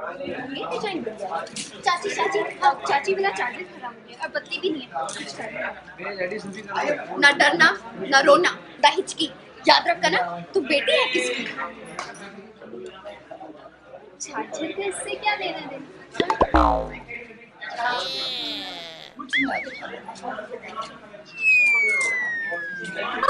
ये डिजाइन बढ़िया है। चाची चाची चाची वाला चार्जर खराब हो गया और बत्ती भी नहीं है कुछ करना। ना डरना ना रोना ना हिचकी, याद रखना ना तू बेटी है किसकी। चार्जर का इससे क्या लेना देना।